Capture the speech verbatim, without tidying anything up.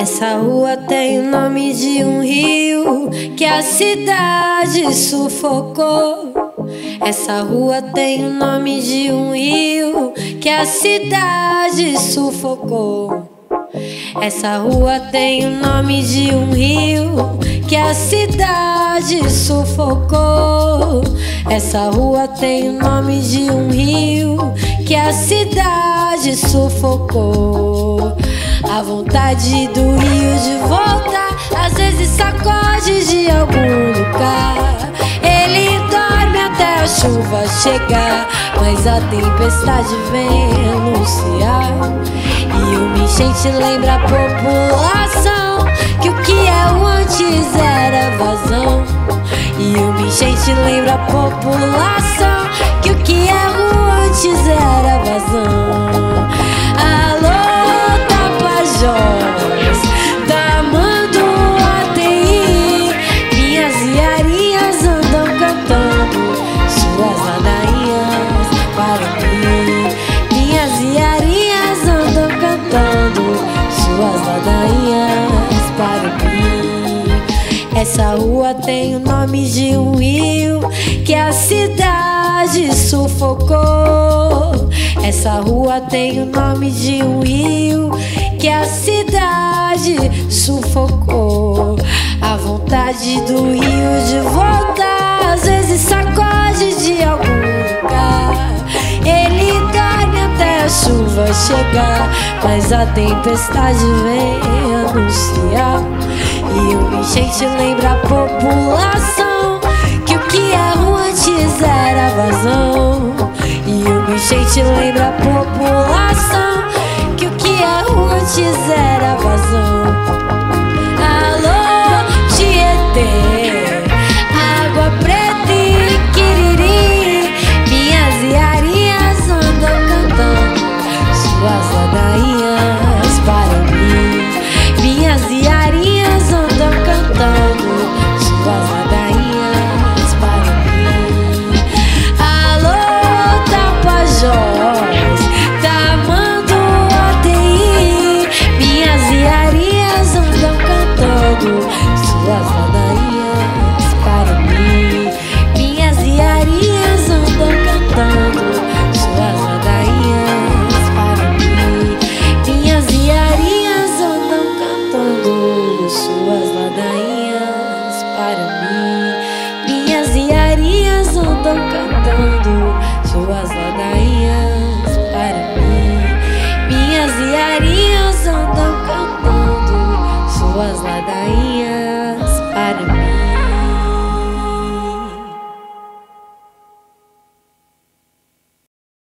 Essa rua tem o nome de um rio que a cidade sufocou. Essa rua tem o nome de um rio que a cidade sufocou. Essa rua tem o nome de um rio que a cidade sufocou. Essa rua tem o nome de um rio que a cidade sufocou. A vontade do rio de voltar às vezes sacode de algum lugar. Ele dorme até a chuva chegar, mas a tempestade vem anunciar. E uma enchente lembra a população que o que é o antes era vazão. E uma enchente lembra a população que o que é o antes era vazão. Alô, Tapajós, Tamanduateí, minhas iarinhas andam cantando suas ladainhas para mim. Minhas iarinhas andam cantando suas ladainhas para mim. Essa rua tem o nome de um rio que a cidade sufocou. Essa rua tem o nome de um rio que a cidade sufocou. A vontade do rio de voltar às vezes sacode de algum lugar. Ele dorme até a chuva chegar, mas a tempestade vem anunciar. E uma enchente lembra a população que o que é o antes era vazão. E uma enchente lembra a população que o que é o antes era vazão. Alô, Tietê, Água Preta e Quiriri, minhas iarinhas andam cantando suas ladainhas para mim. Minhas iarinhas andam cantando suas ladainhas para mim. Alô, Tapajós, Tamanduateí, minhas iarinhas andam cantando suas ladainhas para mim. Minhas iarinhas andam cantando suas ladainhas para mim. Minhas iarinhas andam cantando suas ladainhas para mim. Minhas iarinhas andam cantando